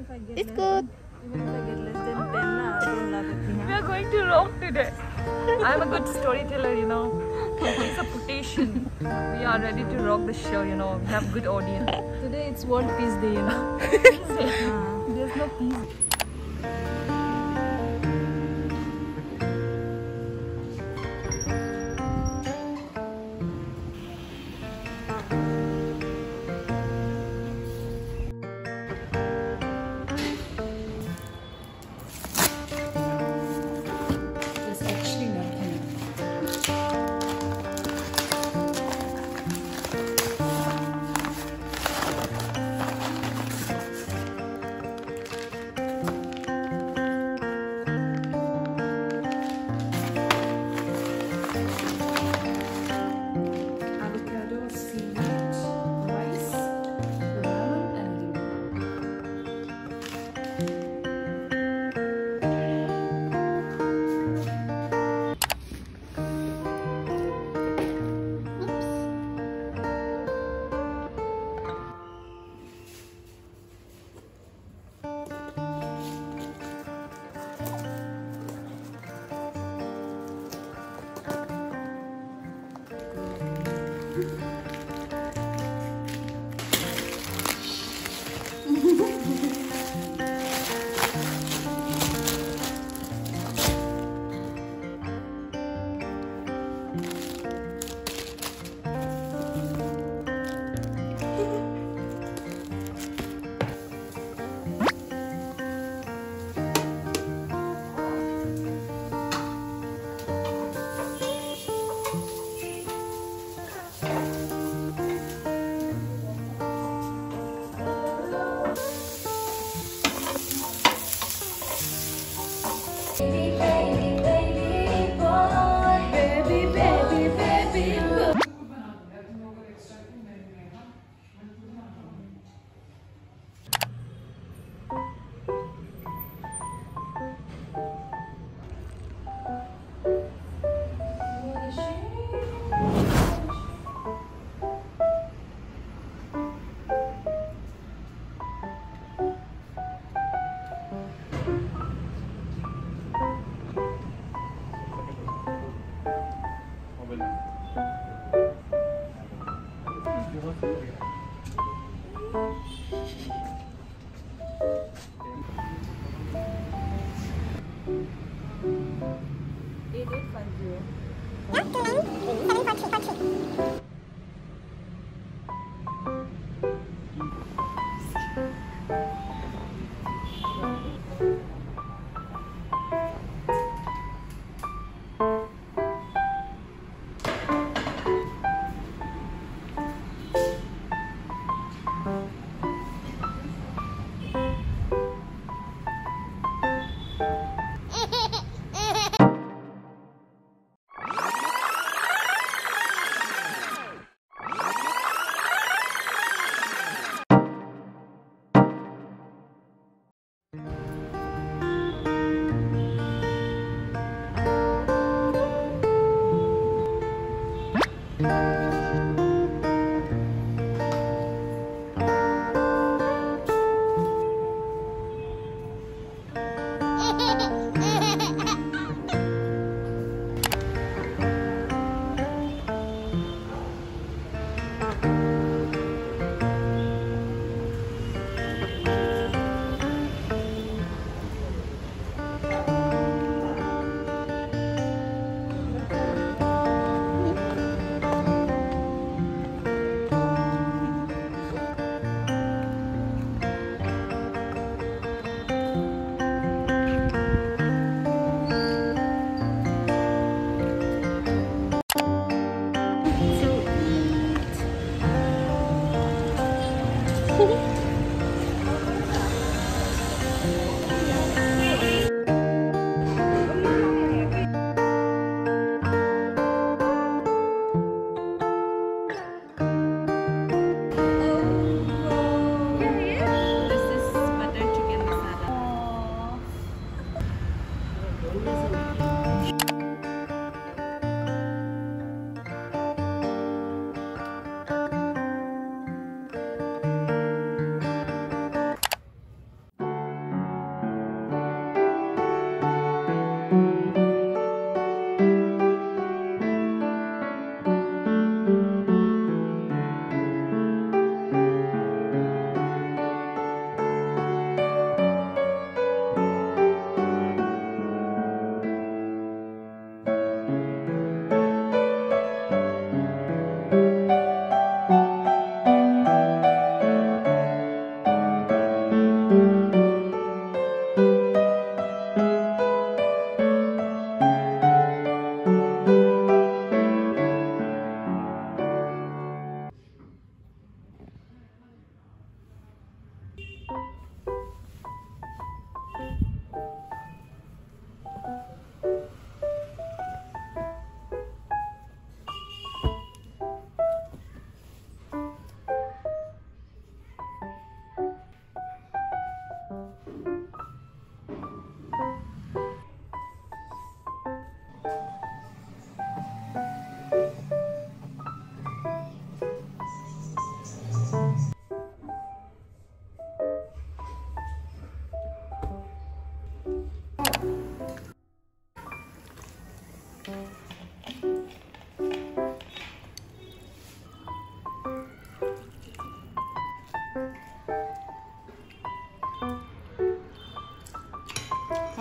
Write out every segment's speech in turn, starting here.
It's good. Even if I get less than 10, I don't laugh at me. We are going to rock today. I'm a good storyteller, you know. It's a quotation. We are ready to rock the show, you know. We have good audience. Today it's World Peace Day, you know. There's no peace.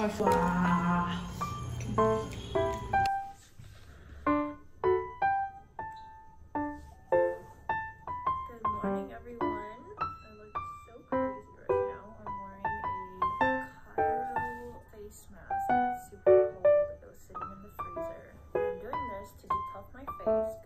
my phone. Wow. Good morning, everyone. I look so crazy right now. I'm wearing a Cairo face mask and it's super cold. It was sitting in the freezer. I'm doing this to depuff my face